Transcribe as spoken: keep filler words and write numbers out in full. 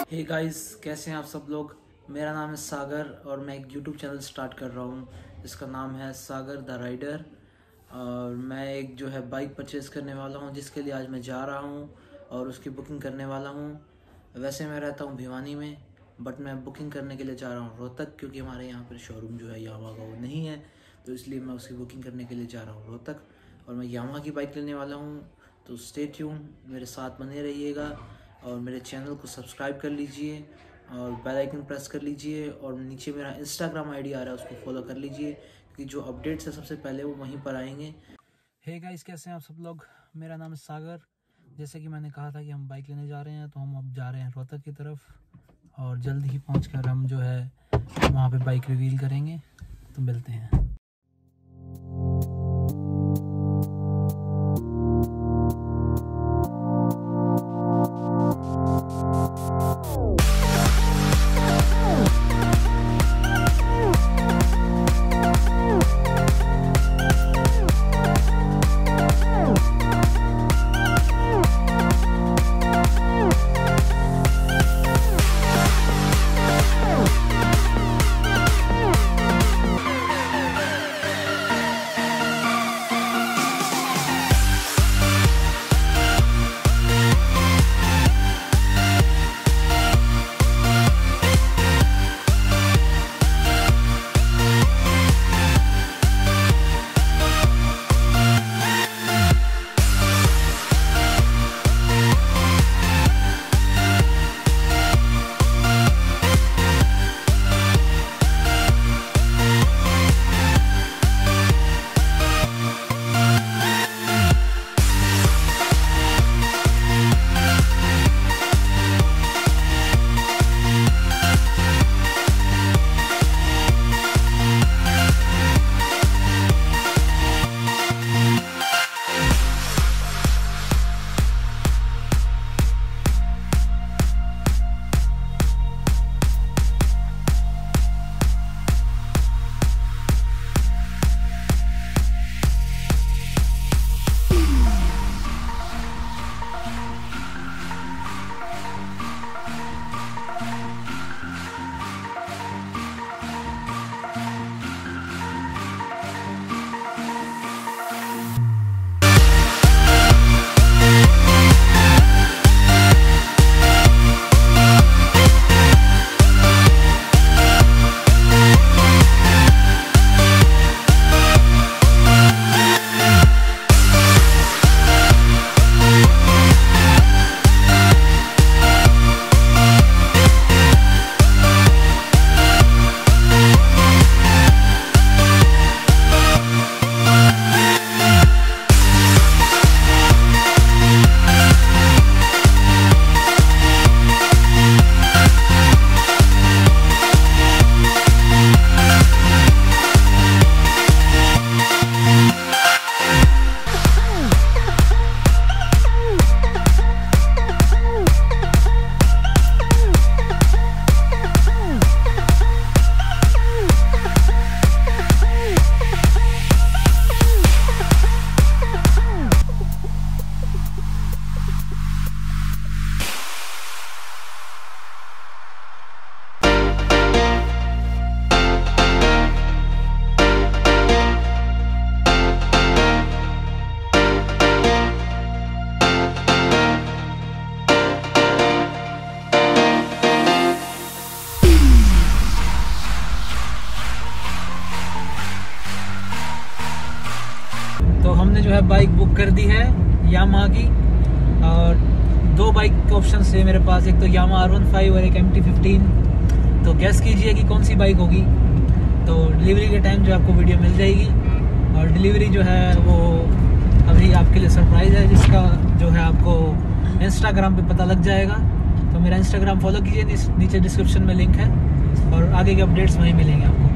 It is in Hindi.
हे गाइस, कैसे हैं आप सब लोग। मेरा नाम है सागर और मैं एक यूट्यूब चैनल स्टार्ट कर रहा हूँ जिसका नाम है सागर द राइडर। और मैं एक जो है बाइक परचेज़ करने वाला हूँ जिसके लिए आज मैं जा रहा हूँ और उसकी बुकिंग करने वाला हूँ। वैसे मैं रहता हूँ भिवानी में, बट मैं बुकिंग करने के लिए जा रहा हूँ रोहतक, क्योंकि हमारे यहाँ पर शोरूम जो है यामाहा का वो नहीं है, तो इसलिए मैं उसकी बुकिंग करने के लिए जा रहा हूँ रोहतक। और मैं यामाहा की बाइक लेने वाला हूँ, तो स्टे ट्यून, मेरे साथ बने रहिएगा और मेरे चैनल को सब्सक्राइब कर लीजिए और बेल आइकन प्रेस कर लीजिए। और नीचे मेरा इंस्टाग्राम आईडी आ रहा है, उसको फॉलो कर लीजिए, क्योंकि जो अपडेट्स है सबसे पहले वो वहीं पर आएंगे। हे गाइस, कैसे हैं आप सब लोग। मेरा नाम है सागर। जैसे कि मैंने कहा था कि हम बाइक लेने जा रहे हैं, तो हम अब जा रहे हैं रोहतक की तरफ और जल्द ही पहुंचकर हम जो है वहाँ पे बाइक रिवील करेंगे। तो मिलते हैं। तो हमने जो है बाइक बुक कर दी है यामाहा की, और दो बाइक के ऑप्शन है मेरे पास, एक तो यामाहा आर वन फाइव और एक एम टी फिफ्टीन। तो गैस कीजिए कि कौन सी बाइक होगी। तो डिलीवरी के टाइम जो आपको वीडियो मिल जाएगी, और डिलीवरी जो है वो अभी आपके लिए सरप्राइज़ है, जिसका जो है आपको इंस्टाग्राम पे पता लग जाएगा। तो मेरा इंस्टाग्राम फॉलो कीजिए, नीचे डिस्क्रिप्शन में लिंक है, और आगे के अपडेट्स वहीं मिलेंगे आपको।